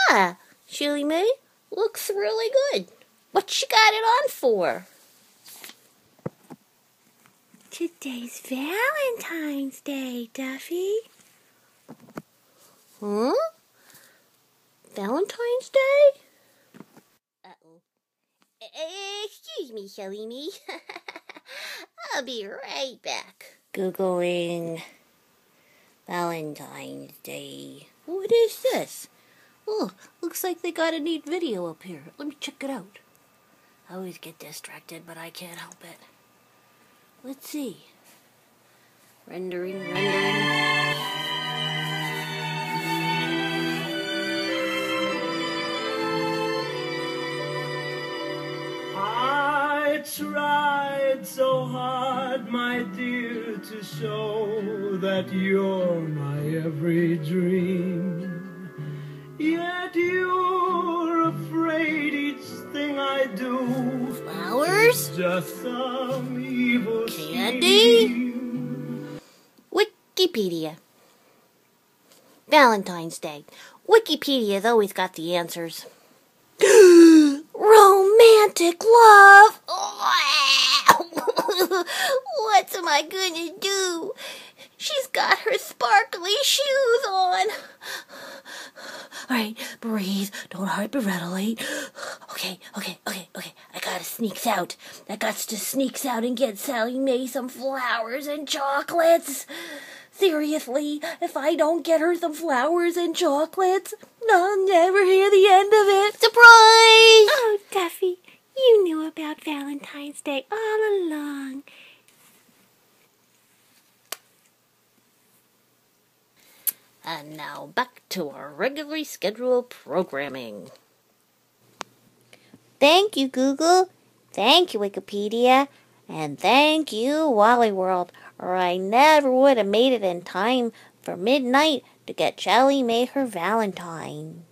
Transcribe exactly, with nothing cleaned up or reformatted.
Yeah, Shelly Mae, looks really good. What you got it on for? Today's Valentine's Day, Duffy. Huh? Valentine's Day? Uh-oh. Uh, excuse me, Shelly Mae. I'll be right back. Googling Valentine's Day. What is this? Oh, looks like they got a neat video up here. Let me check it out. I always get distracted, but I can't help it. Let's see. Rendering, rendering. I tried so hard, my dear, to show that you're my every dream. Yet you're afraid each thing I do Flowers? is just some evil Candy? scheme. Wikipedia. Valentine's Day. Wikipedia's always got the answers. Romantic love! What am I gonna do? She's got her sparkly shoes on. Alright, breathe. Don't hyperventilate. Okay, okay, okay, okay. I gotta sneak out. I got to sneak out and get Sally Mae some flowers and chocolates. Seriously, if I don't get her some flowers and chocolates, I'll never hear the end of it. Surprise! Oh, Duffy, you knew about Valentine's Day all along. And now back to our regularly scheduled programming. Thank you, Google. Thank you, Wikipedia. And thank you, Wally World, or I never would have made it in time for midnight to get Shelly Mae her Valentine.